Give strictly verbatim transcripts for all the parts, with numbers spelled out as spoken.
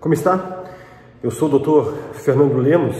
Como está? Eu sou o doutor Fernando Lemos,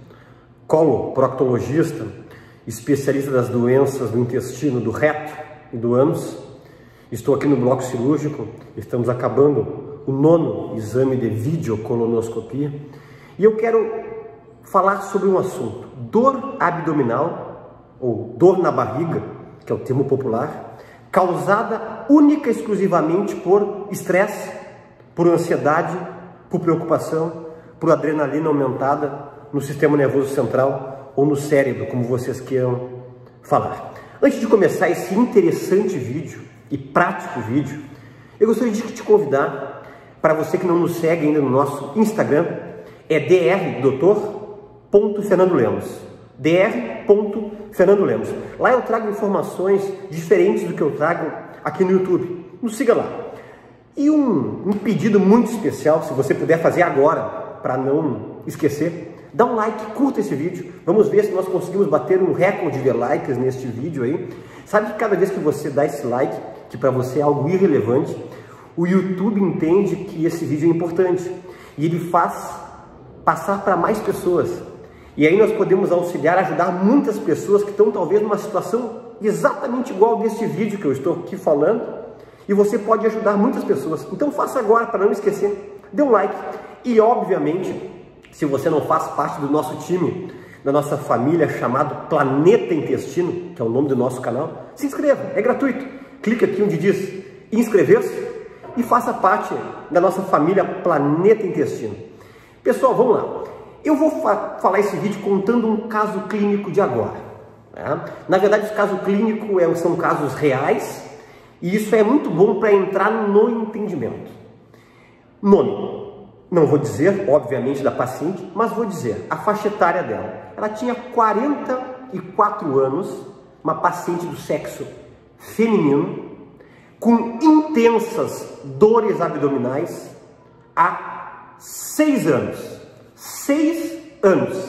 coloproctologista, especialista das doenças do intestino, do reto e do ânus. Estou aqui no bloco cirúrgico, estamos acabando o nono exame de videocolonoscopia e eu quero falar sobre um assunto: dor abdominal ou dor na barriga, que é o termo popular, causada única e exclusivamente por estresse, por ansiedade, por preocupação, por adrenalina aumentada no sistema nervoso central ou no cérebro, como vocês queiram falar. Antes de começar esse interessante vídeo e prático vídeo, eu gostaria de te convidar, para você que não nos segue ainda no nosso Instagram, é dr doutor ponto fernando lemos, dr ponto fernando lemos. Lá eu trago informações diferentes do que eu trago aqui no YouTube. Nos siga lá. E um, um pedido muito especial, se você puder fazer agora, para não esquecer, dá um like, curta esse vídeo. Vamos ver se nós conseguimos bater um recorde de likes neste vídeo aí. Sabe que cada vez que você dá esse like, que para você é algo irrelevante, o YouTube entende que esse vídeo é importante e ele faz passar para mais pessoas. E aí nós podemos auxiliar, ajudar muitas pessoas que estão talvez numa situação exatamente igual deste vídeo que eu estou aqui falando, e você pode ajudar muitas pessoas. Então faça agora, para não esquecer, dê um like. E obviamente, se você não faz parte do nosso time, da nossa família chamado Planeta Intestino, que é o nome do nosso canal, se inscreva, é gratuito. Clique aqui onde diz inscrever-se e faça parte da nossa família Planeta Intestino. Pessoal, vamos lá. Eu vou fa falar esse vídeo contando um caso clínico de agora. Né? Na verdade, os casos clínicos é, são casos reais, e isso é muito bom para entrar no entendimento. Nome. Não vou dizer, obviamente, da paciente, mas vou dizer a faixa etária dela. Ela tinha quarenta e quatro anos, uma paciente do sexo feminino, com intensas dores abdominais há seis anos. Seis anos.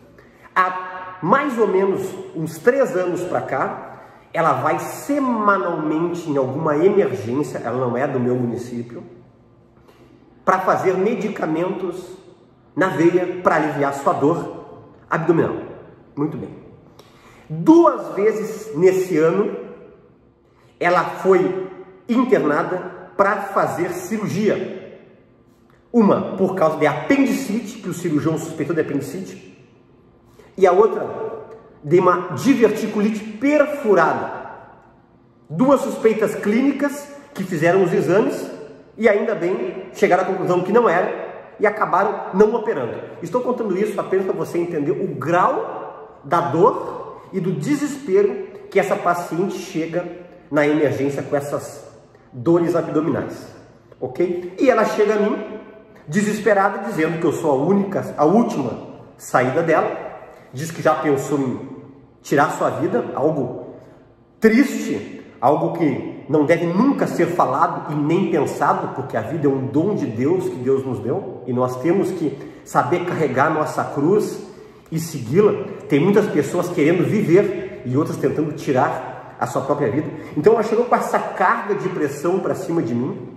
Há mais ou menos uns três anos para cá, ela vai semanalmente em alguma emergência, ela não é do meu município, para fazer medicamentos na veia para aliviar sua dor abdominal. Muito bem. Duas vezes nesse ano, ela foi internada para fazer cirurgia. Uma por causa de apendicite, que o cirurgião suspeitou de apendicite, e a outra de uma diverticulite perfurada. Duas suspeitas clínicas que fizeram os exames e ainda bem chegaram à conclusão que não era e acabaram não operando. Estou contando isso apenas para você entender o grau da dor e do desespero que essa paciente chega na emergência com essas dores abdominais, ok? E ela chega a mim desesperada, dizendo que eu sou a única, a última saída dela. Diz que já pensou em tirar sua vida, algo triste, algo que não deve nunca ser falado e nem pensado, porque a vida é um dom de Deus que Deus nos deu e nós temos que saber carregar nossa cruz e segui-la. Tem muitas pessoas querendo viver e outras tentando tirar a sua própria vida. Então ela chegou com essa carga de pressão para cima de mim,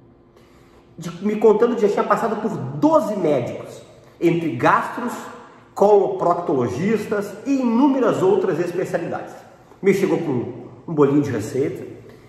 de, me contando que já tinha passado por doze médicos, entre gastros, coloproctologistas e inúmeras outras especialidades. Me chegou com um bolinho de receita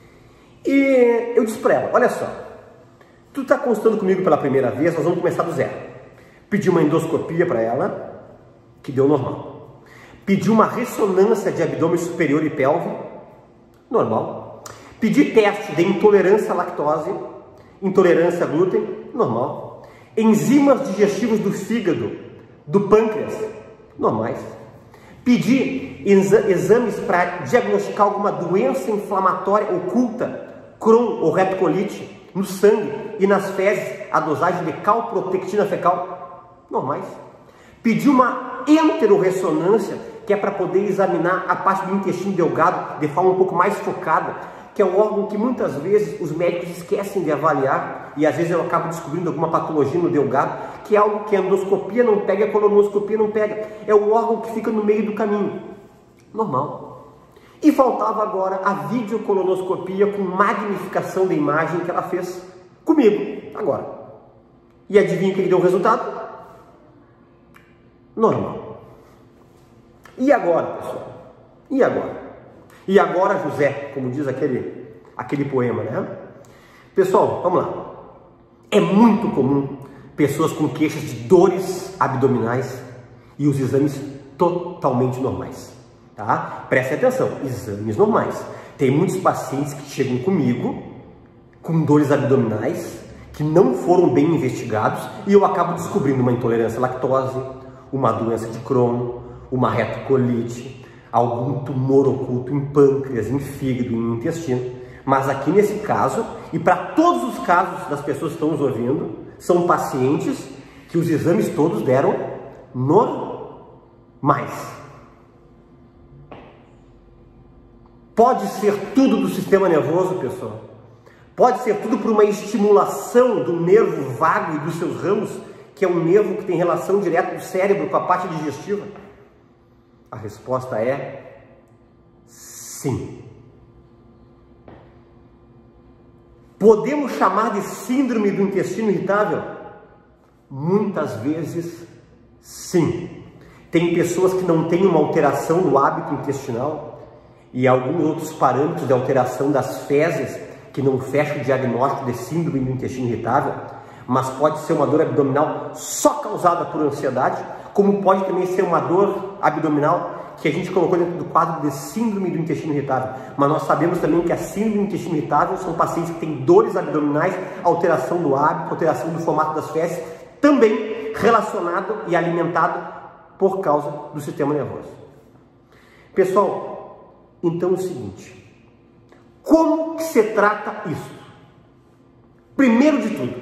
e eu disse para ela: olha só, tu está consultando comigo pela primeira vez, nós vamos começar do zero. Pedi uma endoscopia para ela, que deu normal. Pedi uma ressonância de abdômen superior e pelve, normal. Pedi teste de intolerância à lactose, intolerância a glúten, normal. Enzimas digestivos do fígado, do pâncreas, normais. Pedi exa exames para diagnosticar alguma doença inflamatória oculta, Crohn ou retocolite, no sangue e nas fezes, a dosagem de calprotectina fecal, normais. Pedi uma enterorressonância, que é para poder examinar a parte do intestino delgado de forma um pouco mais focada, que é um órgão que muitas vezes os médicos esquecem de avaliar, e às vezes eu acabo descobrindo alguma patologia no delgado, que é algo que a endoscopia não pega, a colonoscopia não pega. É um órgão que fica no meio do caminho. Normal. E faltava agora a videocolonoscopia com magnificação da imagem que ela fez comigo, agora. E adivinha o que deu o resultado? Normal. E agora, pessoal? E agora? E agora, José, como diz aquele, aquele poema, né? Pessoal, vamos lá. É muito comum pessoas com queixas de dores abdominais e os exames totalmente normais, tá? Prestem atenção, exames normais. Tem muitos pacientes que chegam comigo com dores abdominais que não foram bem investigados e eu acabo descobrindo uma intolerância à lactose, uma doença de Crohn, uma retocolite, algum tumor oculto em pâncreas, em fígado, em intestino. Mas aqui nesse caso, e para todos os casos das pessoas que estão nos ouvindo, são pacientes que os exames todos deram normais. Pode ser tudo do sistema nervoso, pessoal. Pode ser tudo por uma estimulação do nervo vago e dos seus ramos, que é um nervo que tem relação direta do cérebro com a parte digestiva. A resposta é sim. Podemos chamar de síndrome do intestino irritável? Muitas vezes, sim. Tem pessoas que não têm uma alteração no hábito intestinal e alguns outros parâmetros de alteração das fezes que não fecham o diagnóstico de síndrome do intestino irritável, mas pode ser uma dor abdominal só causada por ansiedade, como pode também ser uma dor abdominal que a gente colocou dentro do quadro de síndrome do intestino irritável. Mas nós sabemos também que a síndrome do intestino irritável são pacientes que têm dores abdominais, alteração do hábito, alteração do formato das fezes, também relacionado e alimentado por causa do sistema nervoso. Pessoal, então é o seguinte, como que se trata isso? Primeiro de tudo,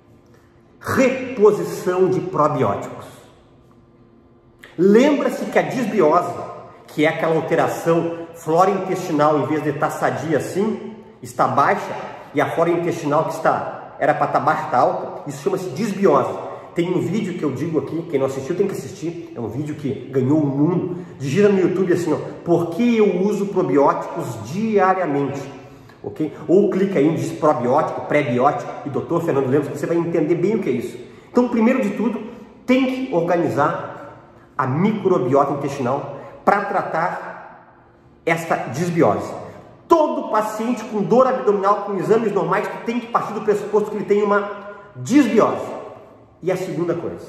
reposição de probióticos. Lembra-se que a disbiose, que é aquela alteração flora intestinal, em vez de estar sadia assim, está baixa, e a flora intestinal que está, era para estar baixa, está alta, isso chama-se disbiose. Tem um vídeo que eu digo aqui, quem não assistiu tem que assistir, é um vídeo que ganhou o mundo, digita no YouTube assim, ó, por que eu uso probióticos diariamente? Okay? Ou clica aí em diz probiótico, pré-biótico, e doutor Fernando Lemos, você vai entender bem o que é isso. Então, primeiro de tudo, tem que organizar a microbiota intestinal para tratar essa disbiose. Todo paciente com dor abdominal, com exames normais, tem que partir do pressuposto que ele tem uma disbiose. E a segunda coisa,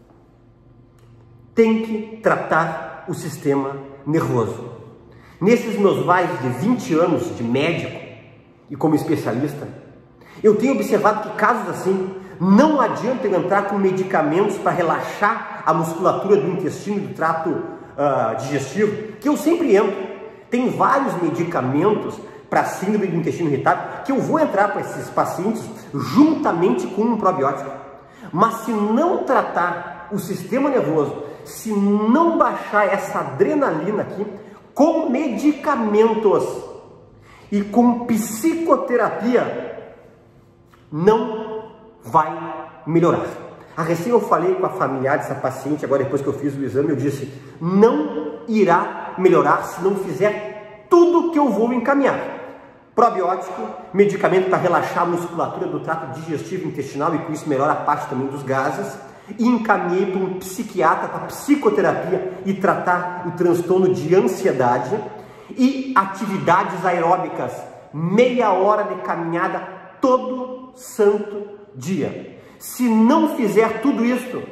tem que tratar o sistema nervoso. Nesses meus mais de vinte anos de médico e como especialista, eu tenho observado que casos assim, não adianta eu entrar com medicamentos para relaxar a musculatura do intestino e do trato uh, digestivo, que eu sempre entro. Tem vários medicamentos para síndrome do intestino irritável que eu vou entrar para esses pacientes juntamente com um probiótico. Mas se não tratar o sistema nervoso, se não baixar essa adrenalina aqui, com medicamentos e com psicoterapia, não vai melhorar. A recém eu falei com a familiar dessa paciente, agora depois que eu fiz o exame, eu disse, não irá melhorar se não fizer tudo que eu vou encaminhar. Probiótico, medicamento para relaxar a musculatura do trato digestivo intestinal e com isso melhora a parte também dos gases. E encaminhei para um psiquiatra, para psicoterapia e tratar o transtorno de ansiedade. E atividades aeróbicas, meia hora de caminhada todo santo dia. Se não fizer tudo isso,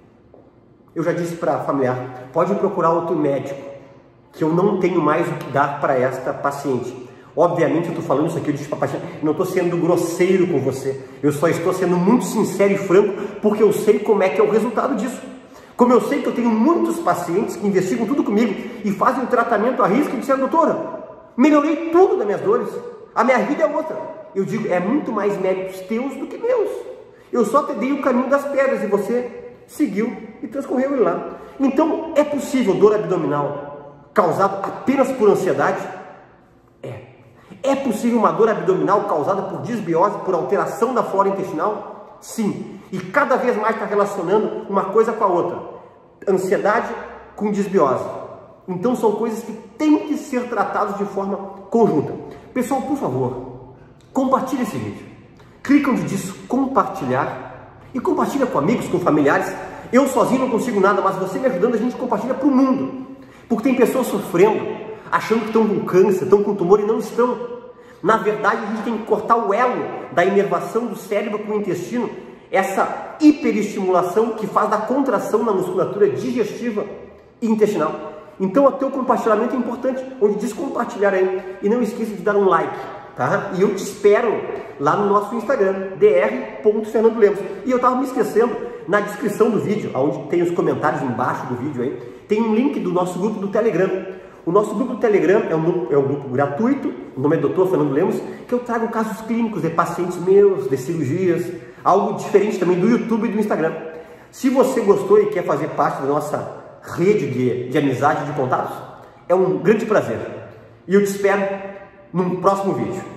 eu já disse para a familiar, pode procurar outro médico, que eu não tenho mais o que dar para esta paciente. Obviamente eu estou falando isso aqui, eu disse para a paciente, não estou sendo grosseiro com você, eu só estou sendo muito sincero e franco, porque eu sei como é que é o resultado disso. Como eu sei que eu tenho muitos pacientes que investigam tudo comigo e fazem um tratamento à risca e disseram, doutora, melhorei tudo das minhas dores, a minha vida é outra. Eu digo, é muito mais méritos teus do que meus. Eu só te dei o caminho das pedras e você seguiu e transcorreu ele lá. Então, é possível dor abdominal causada apenas por ansiedade? É. É possível uma dor abdominal causada por disbiose, por alteração da flora intestinal? Sim. E cada vez mais está relacionando uma coisa com a outra. Ansiedade com disbiose. Então, são coisas que têm que ser tratadas de forma conjunta. Pessoal, por favor, compartilhe esse vídeo. Clica onde diz compartilhar E compartilha com amigos, com familiares. Eu sozinho não consigo nada, mas você me ajudando, a gente compartilha para o mundo. Porque tem pessoas sofrendo, achando que estão com câncer, estão com tumor e não estão. Na verdade, a gente tem que cortar o elo da inervação do cérebro com o intestino, essa hiperestimulação que faz da contração na musculatura digestiva e intestinal. Então, o teu compartilhamento é importante, onde diz compartilhar aí. E não esqueça de dar um like, tá? E eu te espero lá no nosso Instagram, d r ponto fernando lemos. E eu estava me esquecendo, na descrição do vídeo, onde tem os comentários embaixo do vídeo aí, tem um link do nosso grupo do Telegram. O nosso grupo do Telegram é um, é um grupo gratuito, o nome é doutor Fernando Lemos, que eu trago casos clínicos de pacientes meus, de cirurgias, algo diferente também do YouTube e do Instagram. Se você gostou e quer fazer parte da nossa rede de, de amizade e de contatos, é um grande prazer. E eu te espero no próximo vídeo.